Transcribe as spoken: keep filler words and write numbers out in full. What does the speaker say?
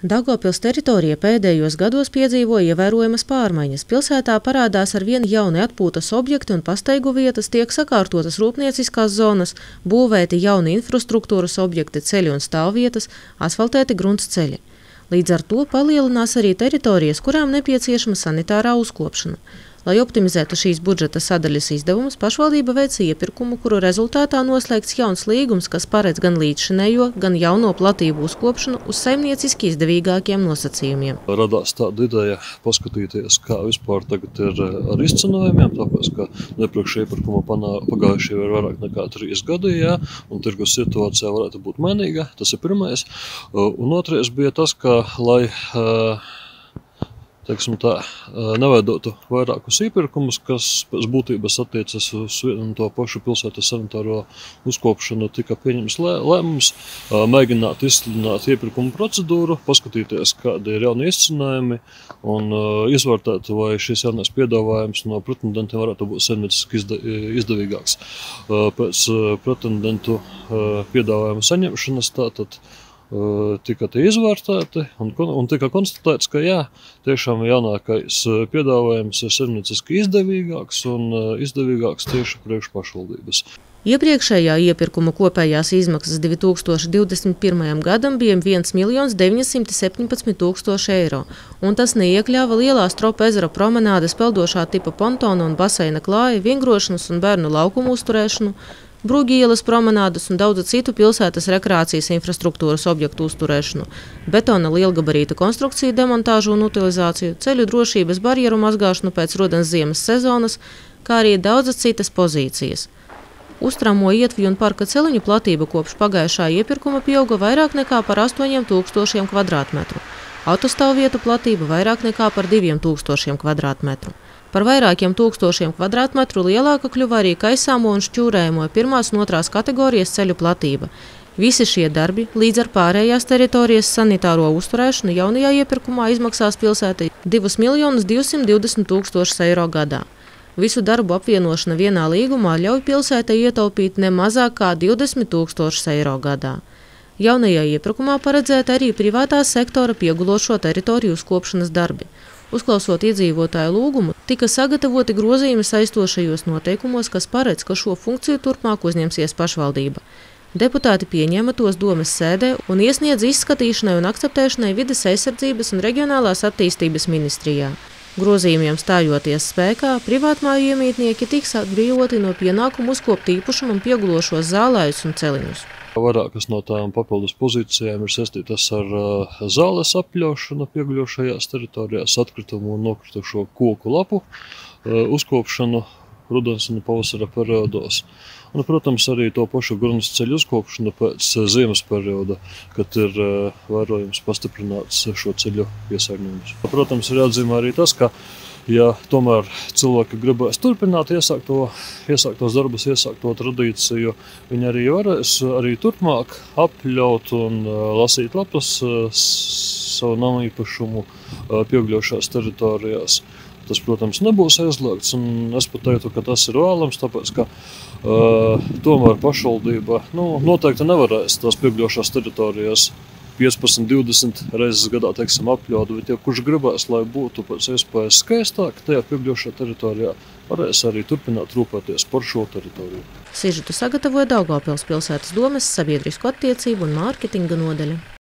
Daugavpils teritorija pēdējos gados piedzīvoja ievērojamas pārmaiņas. Pilsētā parādās arvien jauni atpūtas objekti un pastaigu vietas, tiek sakārtotas rūpnieciskās zonas, būvēti jauni infrastruktūras objekti, ceļi un stāvvietas, asfaltēti grunts ceļi. Līdz ar to palielinās arī teritorijas, kurām nepieciešama sanitārā uzkopšana. Lai optimizētu šīs budžeta sadaļas izdevumus, pašvaldība veica iepirkumu, kuru rezultātā noslēgts jauns līgums, kas paredz gan līdzšinējo, gan jauno platību uzkopšanu uz saimnieciski izdevīgākiem nosacījumiem. Radās tāda ideja paskatīties, kā vispār tagad ir ar izcenojumiem, tāpēc, ka nepriekš iepirkuma pagājušie ir vairāk nekā trīs gadi, jā, un tirgus situācijā varētu būt mainīga. Tas ir pirmais. Un otrais bija tas, ka, lai teiksim tā, neveidotu vairākus iepirkumus, kas pēc būtības attiecas uz vienu un to pašu pilsētas sanitāro uzkopšanu, tika pieņems lēmums mēģināt izsludināt iepirkumu procedūru, paskatīties, kādi ir jauni izcinājumi un izvērtēt, vai šis jaunais piedāvājums no pretendentiem varētu būt saimnieciski izdevīgāks. Pēc pretendentu piedāvājuma saņemšanas tātad tika tie izvērtēti un, un tika konstatēts, ka jā, tiešām jaunākais piedāvājums ir saimnieciski izdevīgāks un izdevīgāks tieši priekš pašvaldības. Iepriekšējā iepirkuma kopējās izmaksas divi tūkstoši divdesmit pirmajam gadam bija viens miljons deviņi simti septiņpadsmit tūkstoši eiro, un tas neiekļāva lielā Stropa ezera promenādes peldošā tipa pontona un baseina klāja, vingrošanas un bērnu laukumu uzturēšanu, Brūgi ielas promenādes un daudzu citu pilsētas rekreācijas infrastruktūras objektu uzturēšanu, betona lielgabarīta konstrukciju demontāžu un utilizāciju, ceļu drošības barjeru mazgāšanu pēc rudens ziemas sezonas, kā arī daudzas citas pozīcijas. Uztrāmo ietvju un parka celiņu platība kopš pagājušā iepirkuma pieauga vairāk nekā par astoņiem tūkstošiem kvadrātmetru. Autostāvvietu platība vairāk nekā par diviem tūkstošiem kvadrātmetru. Par vairākiem tūkstošiem kvadrātmetru lielāka kļuva arī kaisāmo un šķūrējumo pirmās un otrās kategorijas ceļu platība. Visi šie darbi līdz ar pārējās teritorijas sanitāro uzturēšanu jaunajā iepirkumā izmaksās pilsētai divus miljonus divsimt divdesmit tūkstošus eiro gadā. Visu darbu apvienošana vienā līgumā ļauj pilsētai ietaupīt ne mazāk kā divdesmit tūkstošus eiro gadā. Jaunajā iepirkumā paredzēta arī privātā sektora piegulošo teritoriju uzkopšanas darbi. Uzklausot iedzīvotāju lūgumu, tika sagatavoti grozījumi saistošajos noteikumos, kas paredz, ka šo funkciju turpmāk uzņemsies pašvaldība. Deputāti pieņēma tos domes sēdē un iesniedz izskatīšanai un akceptēšanai vides aizsardzības un reģionālās attīstības ministrijā. Grozījumiem stājoties spēkā, privātmāju iemītnieki tiks atbrīvoti no pienākumu uzkopt īpašumu un piegulošos zālējus un celiņus. Vairākas no tām papildus pozīcijām ir saistītas ar uh, zāles apļaušanu pieguļošajās teritorijās, atkritumu un nokritušo koku lapu uh, uzkopšanu rudens un pavasara periodos. Un, protams, arī to pašu grunts ceļu uzkopšanu pēc ziemas perioda, kad ir uh, vērojams pastiprināts šo ceļu piesārņojums. Protams, ir jāatzīmē arī tas, ka ja tomēr cilvēki gribēs turpināt iesākto, iesāktos darbus, iesākto tradīciju, viņi arī varēs arī turpmāk apļaut un lasīt lapas savu namu īpašumu pieguļošās teritorijās. Tas, protams, nebūs aizliegts, un es pat teiktu, ka tas ir vēlams, tāpēc, ka uh, tomēr pašvaldība nu, noteikti nevarēs tās pieguļošās teritorijās piecpadsmit, divdesmit reizes gadā, teiksim, apļaut, bet ja kurš gribēs, lai būtu pēc iespējas skaistāk, tajā pieguļošā teritorijā varēs arī turpināt rūpēties par šo teritoriju. Sižetu sagatavoja Daugavpils pilsētas domes sabiedrisko attiecību un mārketinga nodaļa.